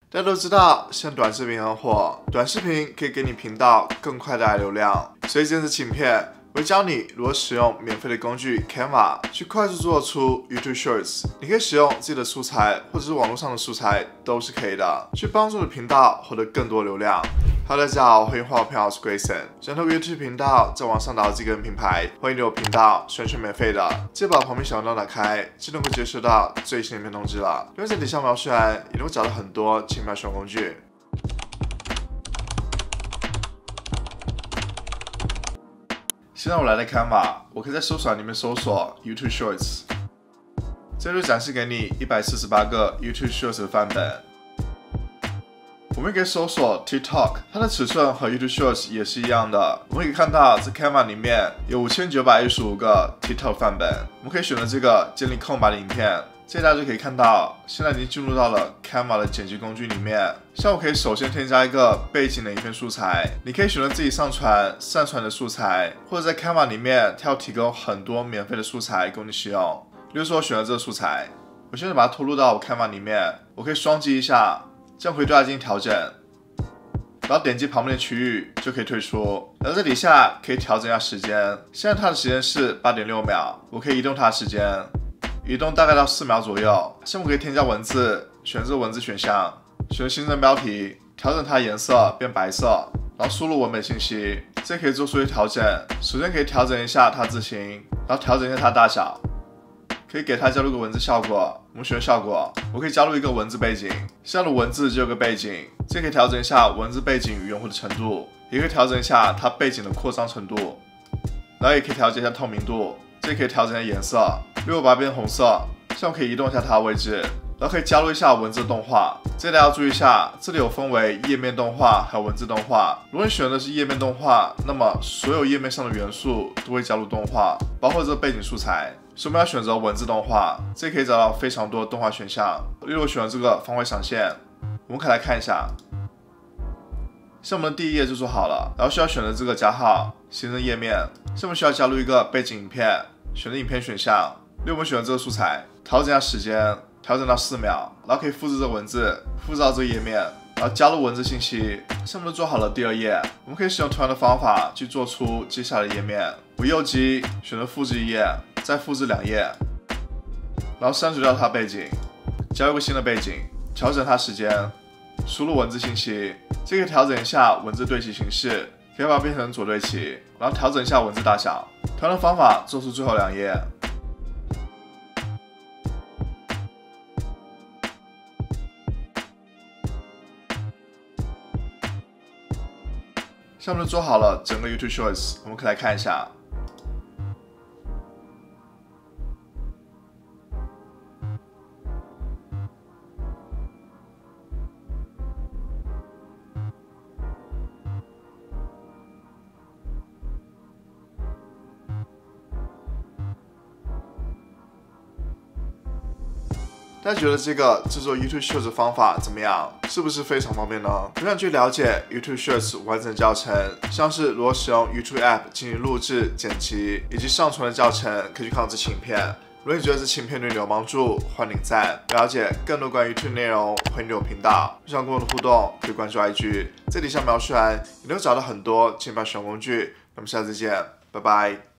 大家都知道，现在短视频很火，短视频可以给你频道更快带来流量，所以这次影片我会教你如何使用免费的工具 Canva 去快速做出 YouTube Shorts。你可以使用自己的素材或者是网络上的素材都是可以的，去帮助你的频道获得更多流量。Hello， 大家好，欢迎回到我频道，我是 Grayson。想透过 YouTube 频道在网上打造自己个人品牌，欢迎你我频道，完全免费的。记得把旁边小铃铛打开，就能够接收到最新的影片通知了。另外在底下描述栏也能够找到很多轻描使用工具。现在我来到 Canva， 我可以在搜索栏里面搜索 YouTube Shorts， 这就展示给你148个 YouTube Shorts 的范本。我们也可以搜索 TikTok， 它的尺寸和 YouTube Shorts 也是一样的。我们可以看到在 Canva 里面有5915个 TikTok 范本，我们可以选择这个建立空白的影片。这大家就可以看到，现在已经进入到了 Canva 的剪辑工具里面。像我可以首先添加一个背景的影片素材，你可以选择自己上传的素材，或者在 Canva 里面它有提供很多免费的素材供你使用。例如说我选择这个素材，我现在把它拖入到我 Canva 里面，我可以双击一下，这样可以对它进行调整，然后点击旁边的区域就可以退出。然后在底下可以调整一下时间，现在它的时间是8.6秒，我可以移动它的时间。移动大概到4秒左右。项目可以添加文字，选择文字选项，选择新增标题，调整它的颜色变白色，然后输入文本信息，这可以做出一些调整。首先可以调整一下它字形，然后调整一下它大小，可以给它加入个文字效果。我们选效果，我可以加入一个文字背景，这样的文字就有个背景，这可以调整一下文字背景与用户的程度，也可以调整一下它背景的扩张程度，然后也可以调整一下透明度，这可以调整一下颜色。如果把它变成红色，这样可以移动一下它的位置，然后可以加入一下文字动画。这里大家要注意一下，这里有分为页面动画还有文字动画。如果你选的是页面动画，那么所有页面上的元素都会加入动画，包括这个背景素材。所以我们要选择文字动画，这里可以找到非常多的动画选项。例如我选了这个方块闪现，我们可以来看一下。像我们的第一页就做好了，然后需要选择这个加号，新增页面。下面需要加入一个背景影片，选择影片选项。例如我们选择这个素材，调整一下时间，调整到4秒，然后可以复制这个文字，复制到这个页面，然后加入文字信息。下面都做好了第2页，我们可以使用同样的方法去做出接下来的页面。我右击选择复制1页，再复制2页，然后删除掉它背景，加入个新的背景，调整它时间，输入文字信息，这个调整一下文字对齐形式，可以把它变成左对齐，然后调整一下文字大小。同样的方法做出最后2页。下面做好了整个 YouTube Shorts， 我们可以来看一下。大家觉得这个制作 YouTube Shorts 的方法怎么样？是不是非常方便呢？如果想去了解 YouTube Shorts 完整教程，像是如何使用 YouTube App 进行录制、剪辑以及上传的教程，可以去看这期影片。如果你觉得这期影片对你有帮助，欢迎点赞。了解更多关于 YouTube 内容，欢迎订阅我频道。想跟我的互动，可以关注 IG， 在底下描述栏也能找到很多轻描使用工具。那么下次再见，拜拜。